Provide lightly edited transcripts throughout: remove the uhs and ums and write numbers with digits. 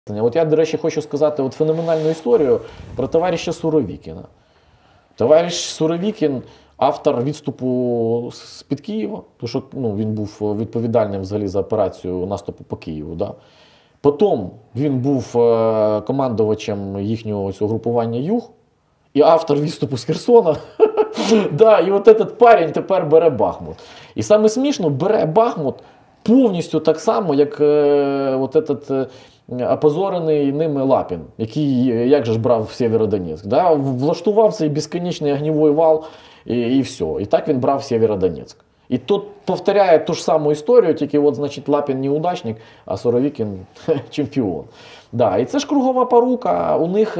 От я, до речі, хочу сказати от феноменальну історію про товариша Суровікіна. Товариш Суровікін – автор відступу з-під Києва, тому що він був відповідальним взагалі за операцію наступу по Києву. Да? Потім він був командувачем їхнього цього групування Юг і автор відступу з Херсона. Да, і от этот парень тепер бере Бахмут. І саме смішно, бере Бахмут повністю так само, як от этот опозорений ними Лапін, який, як же ж брав Сєвєродонецьк. Да? Влаштував цей безконечний огневий вал і все. І так він брав Сєвєродонецьк. І тут повторяє ту ж саму історію, тільки от, значить, Лапін неудачник, а Суровікін чемпіон. Да, і це ж кругова порука.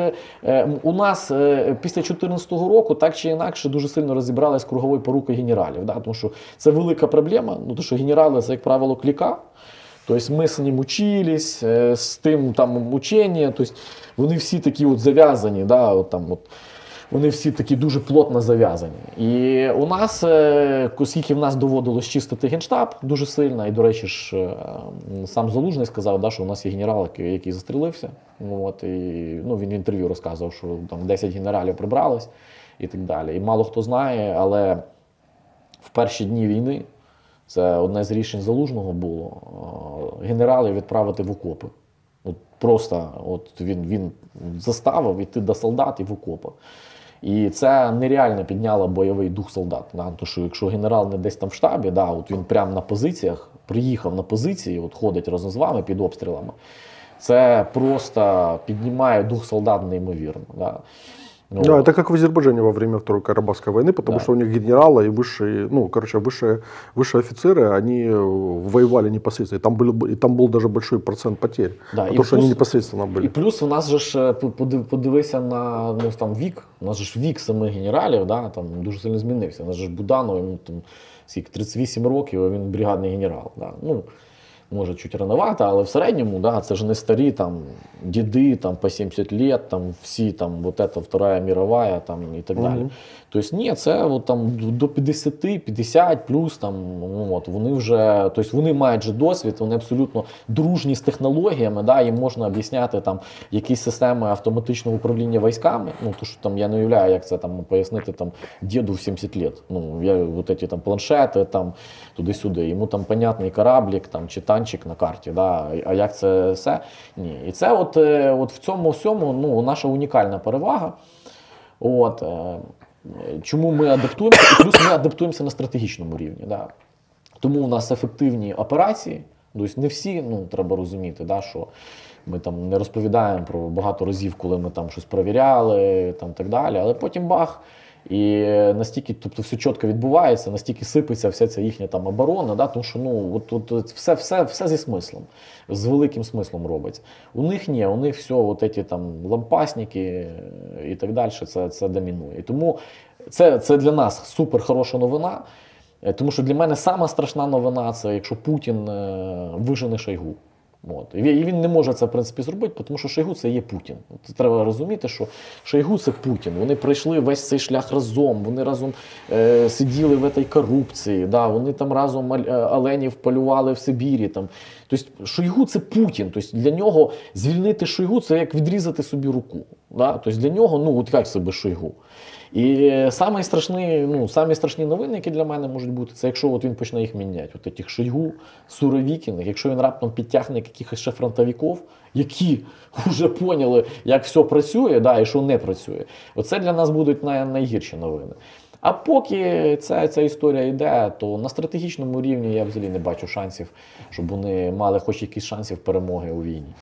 У нас після 2014 року так чи інакше дуже сильно розібралися з круговою порукою генералів. Да? Тому що це велика проблема, тому що генерали це, як правило, кліка. Тобто ми з ним учились, з тим там учення, тобто вони всі такі от зав'язані, да? От там, от, вони всі такі дуже плотно зав'язані. І у нас, оскільки в нас доводилось чистити Генштаб дуже сильно, і, до речі, ж, сам Залужний сказав, да, що у нас є генерал, який застрілився. От, і, він в інтерв'ю розказував, що там 10 генералів прибралось і так далі. І мало хто знає, але в перші дні війни, це одне з рішень Залужного було, генералів відправити в окопи. От просто от він заставив іти до солдат і в окопи. І це нереально підняло бойовий дух солдат. Да? Тому що якщо генерал не десь там в штабі, да, от він прямо на позиціях, приїхав на позиції, от ходить разом з вами під обстрілами, це просто піднімає дух солдат неймовірно. Да? Да, это как в Азербайджане во время Второй Карабахской войны, потому что у них генералы и высшие, высшие офицеры, они воевали непосредственно. И там был даже большой процент потерь, да, потому что они непосредственно были. І плюс у нас же ж, подивися на там, вік, у нас же ж вік самих генералів, да, там дуже сильно змінився. У нас же ж Буданов, йому там 38 років, а він бригадний генерал. Да. Може, чуть рановато, але в середньому, да, це ж не старі там діди там, по 70 років, там, всі там, вот это Вторая мировая там, і так далі. Тобто, ні, це от, там, до 50, 50 плюс, там, от, вони вже, тобто, вони мають же досвід, вони абсолютно дружні з технологіями, да, їм можна об'ясняти там, якісь системи автоматичного управління військами, тому що там, я не уявляю, як це там, пояснити там, діду в 70 років. Вот эти там планшети, там, туди-сюди, йому там понятний кораблік там, чи танчик на карті, да, а як це все? Ні. І це от в цьому всьому наша унікальна перевага. От, чому ми адаптуємося, і плюс ми адаптуємося на стратегічному рівні. Да. Тому у нас ефективні операції, тобто не всі, треба розуміти, да, що ми там не розповідаємо про багато разів, коли ми там щось перевіряли, там так далі, але потім бах, і настільки, тобто все чітко відбувається, настільки сипеться вся ця їхня там оборона, да, тому що все зі смислом, з великим смислом робиться. У них ні, у них все, от ці там лампасники і так далі, це домінує. І тому це для нас супер хороша новина, тому що для мене сама страшна новина, це якщо Путін вижене Шойгу. От. І він не може це, в принципі, зробити, тому що Шойгу – це є Путін. От, треба розуміти, що Шойгу – це Путін. Вони пройшли весь цей шлях разом, вони разом сиділи в цій корупції, да, вони там разом оленів полювали в Сибірі. Там. Тобто Шойгу – це Путін. Тобто для нього звільнити Шойгу – це як відрізати собі руку. Да? Тобто для нього, от як себе Шойгу. І самі страшні новини, які для мене можуть бути, це якщо він почне їх міняти. От цих Шойгу, Суровікіних, якщо він раптом підтягне якихось ще фронтовиків, які вже поняли, як все працює, да, і що не працює. Оце для нас будуть найгірші новини. А поки ця історія йде, то на стратегічному рівні я взагалі не бачу шансів, щоб вони мали хоч якісь шансів перемоги у війні.